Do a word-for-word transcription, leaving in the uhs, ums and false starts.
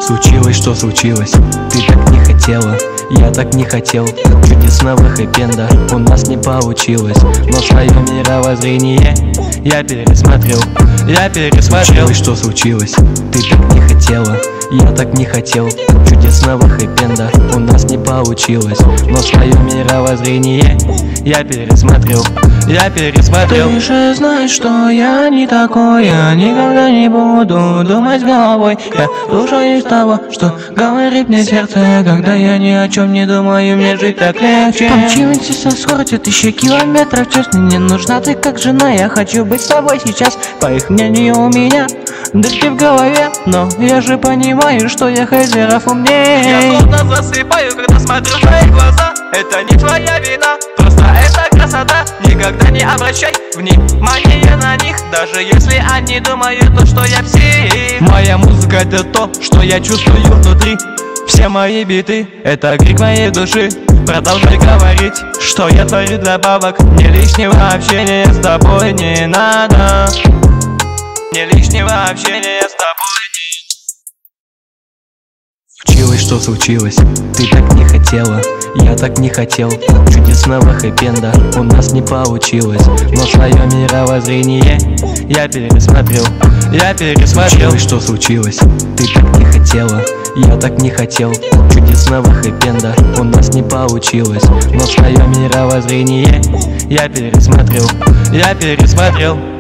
Случилось, что случилось, ты так не хотела, я так не хотел. Чудесного хэппи-энда у нас не получилось, но свое мировоззрение я пересмотрел, я пересмотрел. Случилось, что случилось, ты так не хотела, я так не хотел. Чудесного хэппи-энда у нас не получилось, но свое мировоззрение я пересмотрел, я пересмотрел. Ты же знаешь, что я не такой, я никогда не буду думать головой. Я слушаю из того, что говорит мне сердце, когда я ни о чем не думаю, мне жить так легче. Помчимся со скоростью тысячи километров, честно, не нужна ты как жена. Я хочу быть с тобой сейчас, по их мнению у меня дырки в голове, но я же понимаю, что я хейтеров умнее. Я словно засыпаю, когда смотрю в твои глаза. Это не твоя вина, просто это красота. Никогда не обращай внимания на них, даже если они думают то, что я псих. Моя музыка — это то, что я чувствую внутри. Все мои биты — это крик моей души. Продолжай говорить, что я творю для бабок. Мне лишнего общения с тобой не надо. Мне лишнего общения с тобой не... Случилось, что случилось, ты так не хотела, я так не хотел. Чудесного хэппи-энда у нас не получилось, но свое мировоззрение я пересмотрел, я пересмотрел. Случилось, что случилось, ты так не хотела, я так не хотел. Чудесного хэппи-энда у нас не получилось, но свое мировоззрение я пересмотрел, я пересмотрел.